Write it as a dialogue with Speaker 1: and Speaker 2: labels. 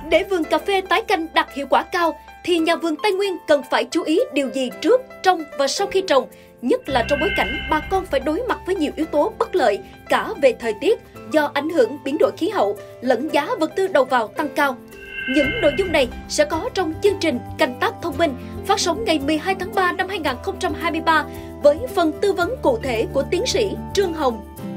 Speaker 1: Để vườn cà phê tái canh đạt hiệu quả cao, thì nhà vườn Tây Nguyên cần phải chú ý điều gì trước, trong và sau khi trồng, nhất là trong bối cảnh bà con phải đối mặt với nhiều yếu tố bất lợi cả về thời tiết do ảnh hưởng biến đổi khí hậu lẫn giá vật tư đầu vào tăng cao. Những nội dung này sẽ có trong chương trình Canh tác thông minh phát sóng ngày 12 tháng 3 năm 2023 với phần tư vấn cụ thể của tiến sĩ Trương Hồng.